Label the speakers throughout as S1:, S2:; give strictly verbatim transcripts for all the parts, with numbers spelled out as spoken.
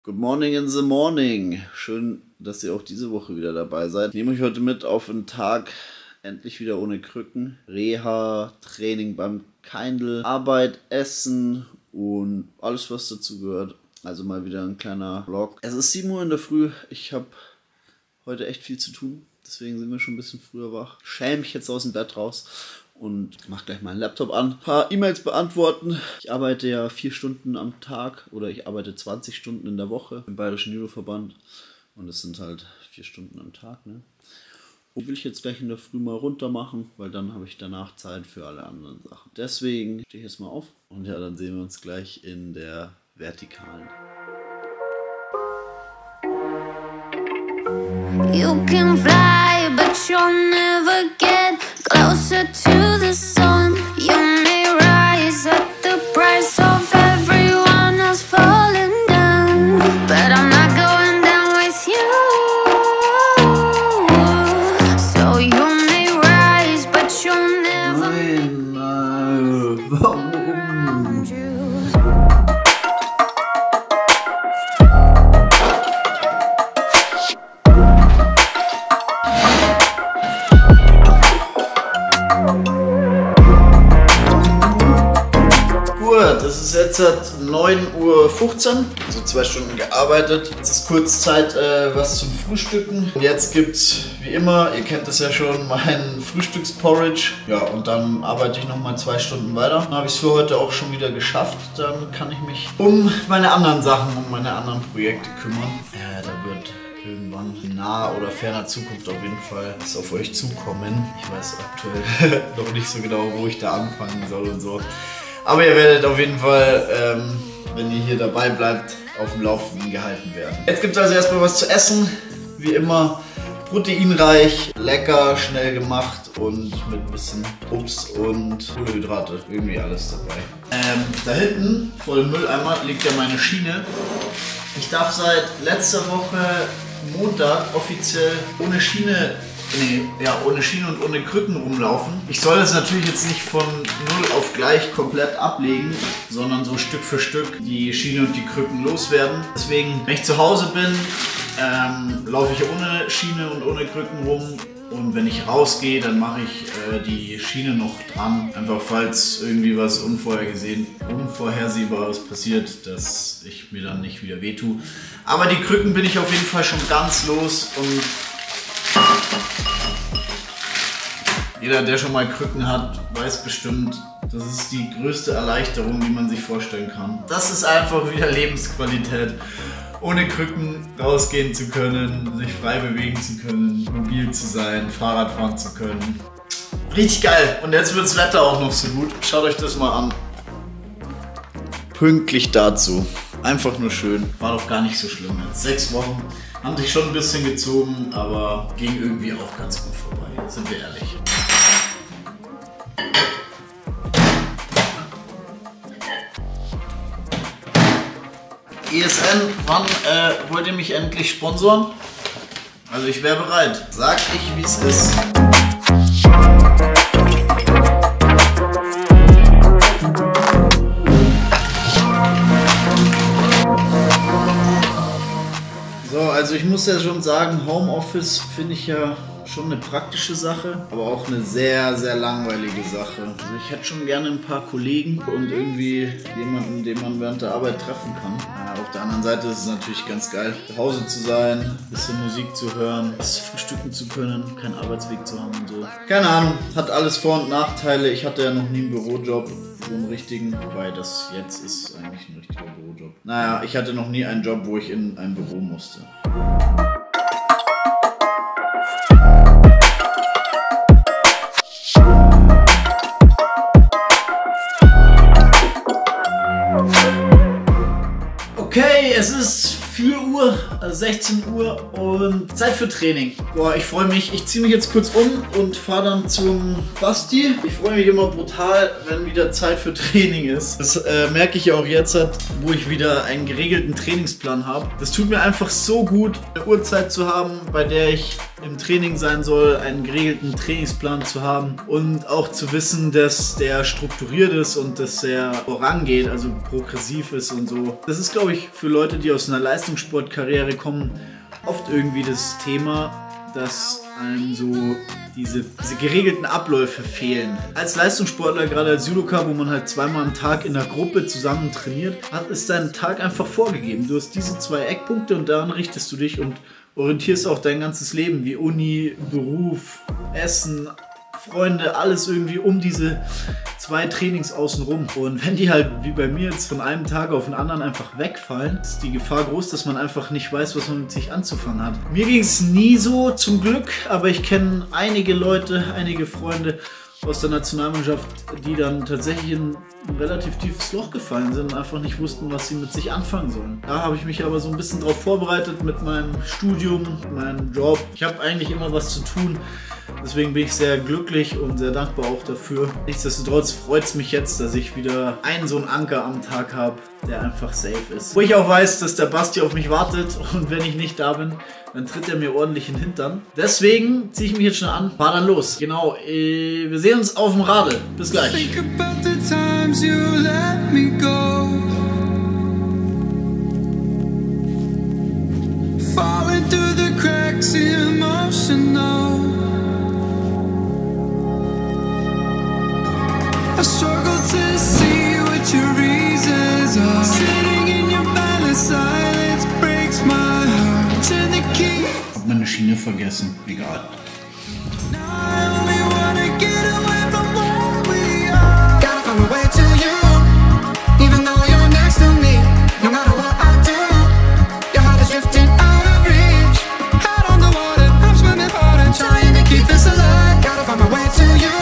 S1: Good morning in the morning. Schön, dass ihr auch diese Woche wieder dabei seid. Ich nehme euch heute mit auf einen Tag, endlich wieder ohne Krücken. Reha, Training beim Kindle, Arbeit, Essen und alles, was dazu gehört. Also mal wieder ein kleiner Vlog. Es ist sieben Uhr in der Früh. Ich habe heute echt viel zu tun. Deswegen sind wir schon ein bisschen früher wach. Schäme mich jetzt aus dem Bett raus und mach gleich meinen Laptop an. Ein paar E-Mails beantworten. Ich arbeite ja vier Stunden am Tag oder ich arbeite zwanzig Stunden in der Woche im Bayerischen Judoverband. Und das sind halt vier Stunden am Tag. Ne? Und will ich jetzt gleich in der Früh mal runter machen, weil dann habe ich danach Zeit für alle anderen Sachen. Deswegen stehe ich jetzt mal auf und ja, dann sehen wir uns gleich in der Vertikalen.
S2: You can fly, but you'll never get closer to the sun. You may rise at the price of everyone else falling down, but I'm not going down with you. So you may rise, but you'll never.
S1: Nein, nein, warum? Es ist jetzt neun Uhr fünfzehn, also zwei Stunden gearbeitet. Jetzt ist kurz Zeit, äh, was zum Frühstücken. Und jetzt gibt's, wie immer, ihr kennt das ja schon, mein Frühstücksporridge. Ja, und dann arbeite ich nochmal zwei Stunden weiter. Dann habe ich es für heute auch schon wieder geschafft. Dann kann ich mich um meine anderen Sachen, um meine anderen Projekte kümmern. Ja, da wird irgendwann in naher oder ferner Zukunft auf jeden Fall was auf euch zukommen. Ich weiß aktuell noch nicht so genau, wo ich da anfangen soll und so. Aber ihr werdet auf jeden Fall, ähm, wenn ihr hier dabei bleibt, auf dem Laufenden gehalten werden. Jetzt gibt es also erstmal was zu essen. Wie immer proteinreich, lecker, schnell gemacht und mit ein bisschen Obst und Kohlenhydrate. Irgendwie alles dabei. Ähm, da hinten vor dem Mülleimer liegt ja meine Schiene. Ich darf seit letzter Woche Montag offiziell ohne Schiene Nee, ja, ohne Schiene und ohne Krücken rumlaufen. Ich soll das natürlich jetzt nicht von null auf gleich komplett ablegen, sondern so Stück für Stück die Schiene und die Krücken loswerden. Deswegen, wenn ich zu Hause bin, ähm, laufe ich ohne Schiene und ohne Krücken rum. Und wenn ich rausgehe, dann mache ich äh, die Schiene noch dran. Einfach falls irgendwie was unvorhergesehen, Unvorhersehbares passiert, dass ich mir dann nicht wieder wehtue. Aber die Krücken bin ich auf jeden Fall schon ganz los und jeder, der schon mal Krücken hat, weiß bestimmt, das ist die größte Erleichterung, die man sich vorstellen kann. Das ist einfach wieder Lebensqualität. Ohne Krücken rausgehen zu können, sich frei bewegen zu können, mobil zu sein, Fahrrad fahren zu können. Richtig geil. Und jetzt wird das Wetter auch noch so gut. Schaut euch das mal an. Pünktlich dazu. Einfach nur schön. War doch gar nicht so schlimm jetzt. Sechs Wochen haben sich schon ein bisschen gezogen, aber ging irgendwie auch ganz gut vorbei. Sind wir ehrlich. E S N, wann äh, wollt ihr mich endlich sponsoren? Also ich wäre bereit. Sag ich, wie es ist. So, also ich muss ja schon sagen, Homeoffice finde ich ja schon eine praktische Sache, aber auch eine sehr, sehr langweilige Sache. Also ich hätte schon gerne ein paar Kollegen und irgendwie jemanden, den man während der Arbeit treffen kann. Auf der anderen Seite ist es natürlich ganz geil, zu Hause zu sein, ein bisschen Musik zu hören, was frühstücken zu können, keinen Arbeitsweg zu haben und so. Keine Ahnung, hat alles Vor- und Nachteile. Ich hatte ja noch nie einen Bürojob, so einen richtigen, wobei das jetzt ist eigentlich ein richtiger Bürojob. Naja, ich hatte noch nie einen Job, wo ich in ein Büro musste. Okay, es ist vier Uhr, also sechzehn Uhr und Zeit für Training. Boah, ich freue mich. Ich ziehe mich jetzt kurz um und fahre dann zum Basti. Ich freue mich immer brutal, wenn wieder Zeit für Training ist. Das äh, merke ich auch jetzt, wo ich wieder einen geregelten Trainingsplan habe. Das tut mir einfach so gut, eine Uhrzeit zu haben, bei der ich im Training sein soll, einen geregelten Trainingsplan zu haben und auch zu wissen, dass der strukturiert ist und dass er vorangeht, also progressiv ist und so. Das ist, glaube ich, für Leute, die aus einer Leistung Leistungssportkarriere kommen oft irgendwie das Thema, dass einem so diese, diese geregelten Abläufe fehlen. Als Leistungssportler, gerade als Judoka, wo man halt zweimal am Tag in der Gruppe zusammen trainiert, hat es dein Tag einfach vorgegeben. Du hast diese zwei Eckpunkte und daran richtest du dich und orientierst auch dein ganzes Leben, wie Uni, Beruf, Essen, Freunde, alles irgendwie um diese zwei Trainings außenrum. Und wenn die halt, wie bei mir jetzt, von einem Tag auf den anderen einfach wegfallen, ist die Gefahr groß, dass man einfach nicht weiß, was man mit sich anzufangen hat. Mir ging es nie so, zum Glück, aber ich kenne einige Leute, einige Freunde aus der Nationalmannschaft, die dann tatsächlich in ein relativ tiefes Loch gefallen sind und einfach nicht wussten, was sie mit sich anfangen sollen. Da habe ich mich aber so ein bisschen drauf vorbereitet mit meinem Studium, meinem Job. Ich habe eigentlich immer was zu tun. Deswegen bin ich sehr glücklich und sehr dankbar auch dafür. Nichtsdestotrotz freut es mich jetzt, dass ich wieder einen so einen Anker am Tag habe, der einfach safe ist. Wo ich auch weiß, dass der Basti auf mich wartet und wenn ich nicht da bin, dann tritt er mir ordentlich in den Hintern. Deswegen ziehe ich mich jetzt schnell an, fahr dann los. Genau, äh, wir sehen uns auf dem Radl. Bis gleich. Falling through the cracks, emotional. I struggle to see what your reasons are. Sitting in your balance, silence breaks my heart. Turn the key. Hab meine Schiene vergessen, egal. Now I only wanna get away from where we are. Gotta find my way to you, even though you're next to me. No matter what I do, your heart is drifting out of reach. Head on the water, I'm swimming hard and trying to keep this alive. Gotta find my way to you.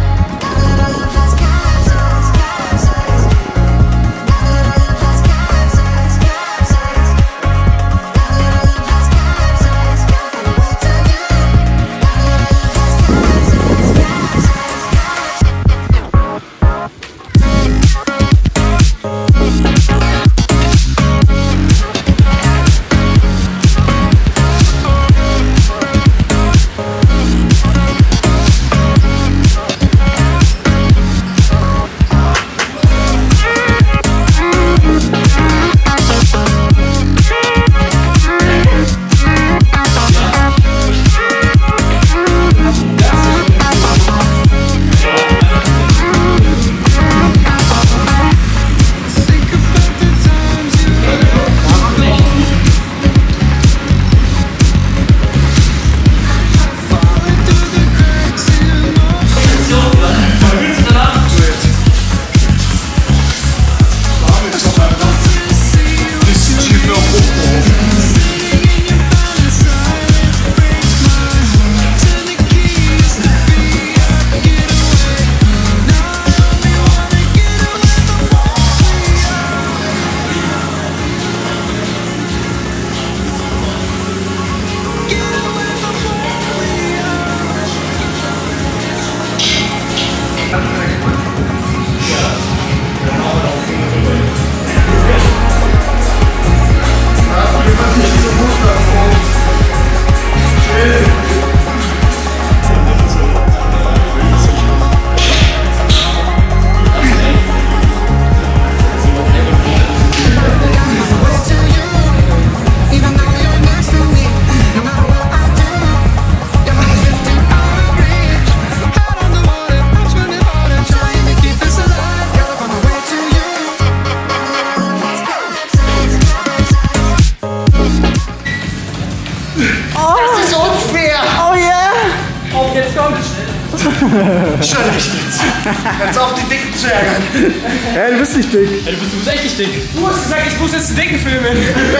S3: Schön dich jetzt. Jetzt auf die Dicken zu ärgern.
S1: Hey, du bist nicht dick.
S4: Hey, du, bist, du bist echt nicht dick. Du hast gesagt, ich muss jetzt einen Dicken filmen.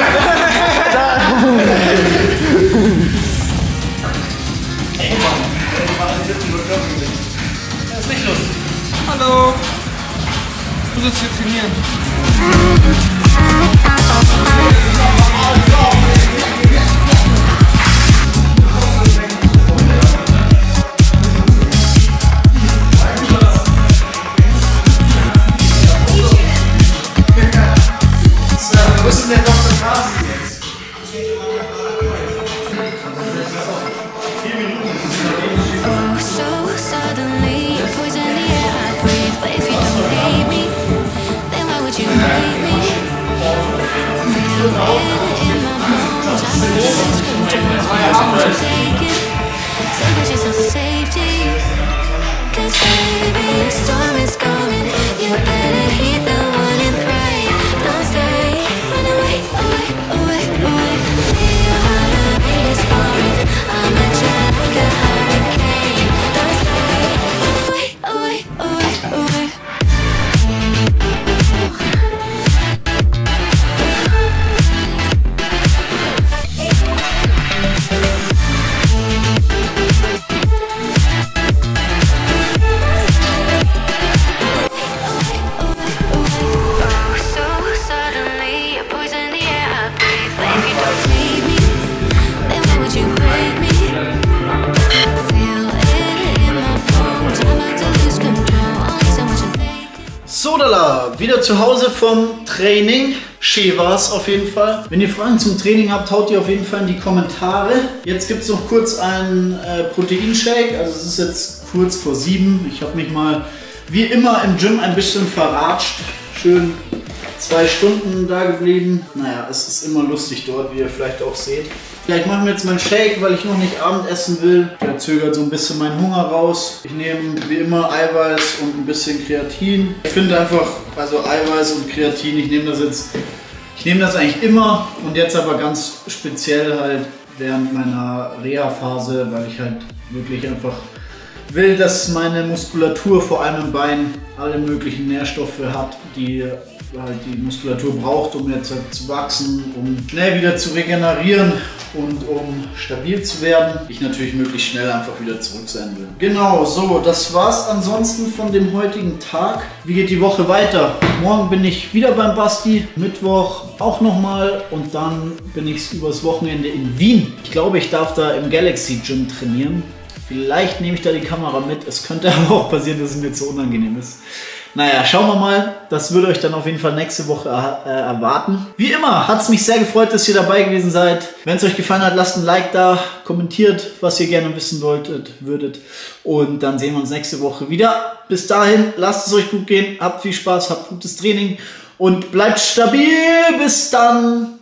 S4: Ey, Mann. Das ist nicht lustig. Hallo. Du sollst hier trainieren.
S3: Wo ist denn der Doktor Carsten jetzt?
S2: Oh, so suddenly you're poison the air I breathe. But if you don't hate me, then why would you hate me? Feel it.
S1: wieder zu Hause vom Training. Schön war's auf jeden Fall. Wenn ihr Fragen zum Training habt, haut ihr auf jeden Fall in die Kommentare. Jetzt gibt es noch kurz einen äh, Proteinshake. Also es ist jetzt kurz vor sieben. Ich habe mich mal wie immer im Gym ein bisschen verratscht. Schön zwei Stunden da geblieben. Naja, es ist immer lustig dort, wie ihr vielleicht auch seht. Ja, ich mache mir jetzt meinen Shake, weil ich noch nicht Abendessen will. Der zögert so ein bisschen meinen Hunger raus. Ich nehme wie immer Eiweiß und ein bisschen Kreatin. Ich finde einfach, also Eiweiß und Kreatin, ich nehme das jetzt, ich nehme das eigentlich immer und jetzt aber ganz speziell halt während meiner Reha-Phase, weil ich halt wirklich einfach will, dass meine Muskulatur, vor allem im Bein, alle möglichen Nährstoffe hat, die halt die Muskulatur braucht, um jetzt halt zu wachsen, um schnell wieder zu regenerieren und um stabil zu werden. Ich natürlich möglichst schnell einfach wieder zurück sein will. Genau, so, das war's ansonsten von dem heutigen Tag. Wie geht die Woche weiter? Morgen bin ich wieder beim Basti, Mittwoch auch nochmal und dann bin ich übers Wochenende in Wien. Ich glaube, ich darf da im Galaxy Gym trainieren. Vielleicht nehme ich da die Kamera mit. Es könnte aber auch passieren, dass es mir zu unangenehm ist. Naja, schauen wir mal. Das würde euch dann auf jeden Fall nächste Woche äh, erwarten. Wie immer hat es mich sehr gefreut, dass ihr dabei gewesen seid. Wenn es euch gefallen hat, lasst ein Like da, kommentiert, was ihr gerne wissen wolltet, würdet. Und dann sehen wir uns nächste Woche wieder. Bis dahin, lasst es euch gut gehen, habt viel Spaß, habt gutes Training und bleibt stabil. Bis dann.